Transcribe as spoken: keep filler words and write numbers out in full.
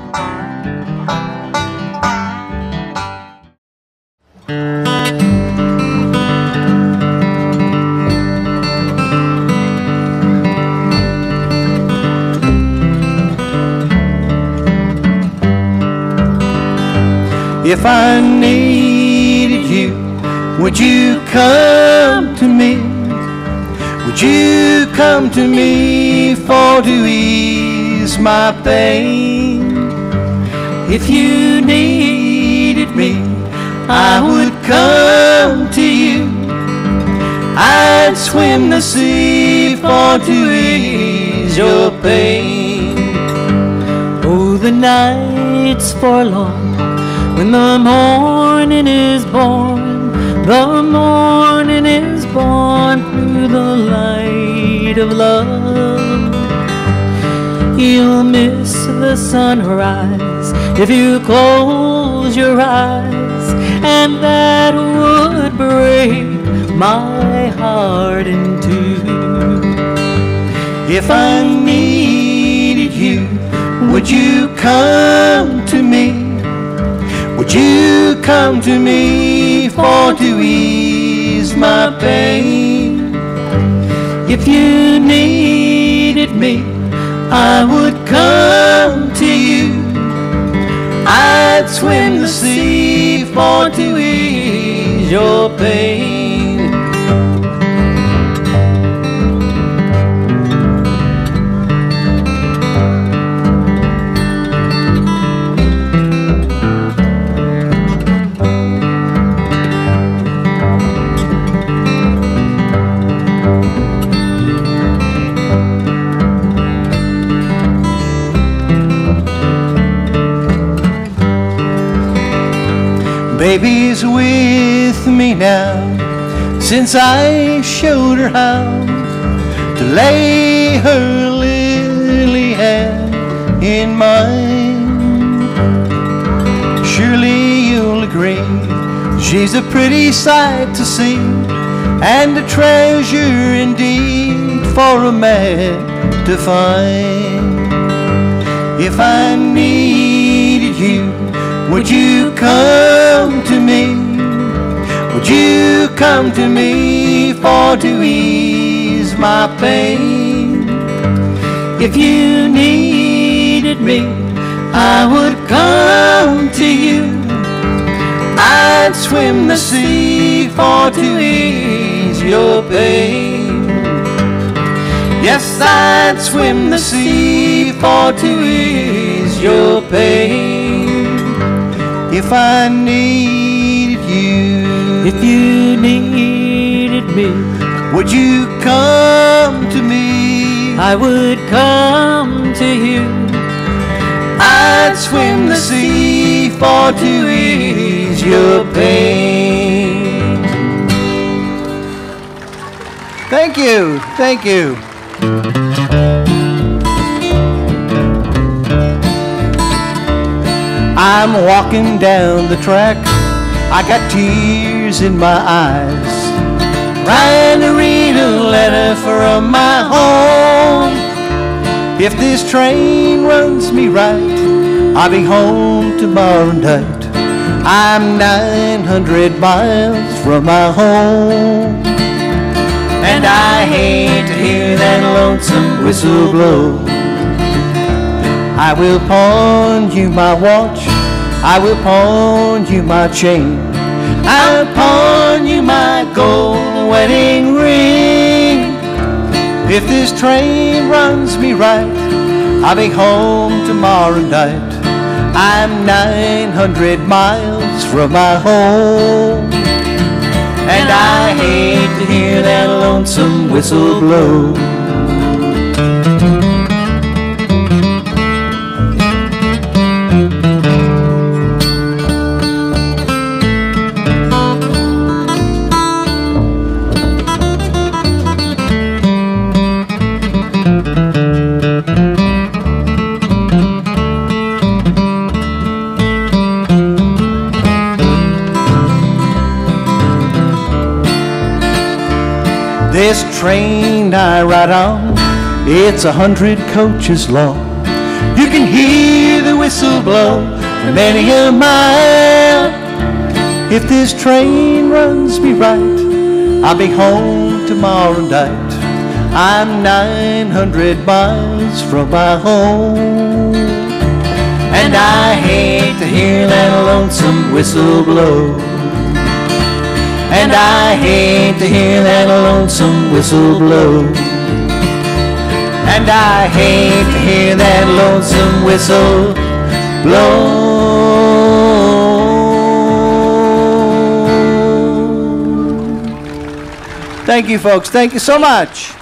If I needed you, would you come to me? Would you come to me for to ease my pain? If you needed me, I would come to you. I'd swim the sea for to ease your pain. Oh, the night's forlorn when the morning is born, the morning is born through the light of love. You'll miss the sunrise if you close your eyes, and that would break my heart in two. If I needed you, would you come to me? Would you come to me for to ease my pain? If you needed me, I would come to you. I'd swim the sea for to ease your pain. Baby's with me now, since I showed her how to lay her lily hand in mine. Surely you'll agree, she's a pretty sight to see, and a treasure indeed for a man to find. If I needed you, would you come to me? Would you come to me for to ease my pain? If you needed me, I would come to you. I'd swim the sea for to ease your pain. Yes, I'd swim the sea for to ease your pain. If I needed you, if you needed me, would you come to me? I would come to you. I'd swim the sea for to ease your pain. Thank you, thank you. I'm walking down the track, I got tears in my eyes, trying to read a letter from my home. If this train runs me right, I'll be home tomorrow night. I'm nine hundred miles from my home, and I hate to hear that lonesome whistle blow. I will pawn you my watch, I will pawn you my chain, I'll pawn you my gold wedding ring. If this train runs me right, I'll be home tomorrow night. I'm nine hundred miles from my home, and I hate to hear that lonesome whistle blow. This train I ride on, it's a hundred coaches long. You can hear the whistle blow for many a mile. If this train runs me right, I'll be home tomorrow night. I'm nine hundred miles from my home, and I hate to hear that lonesome whistle blow. And I hate to hear that lonesome whistle blow. And I hate to hear that lonesome whistle blow. Thank you, folks. Thank you so much.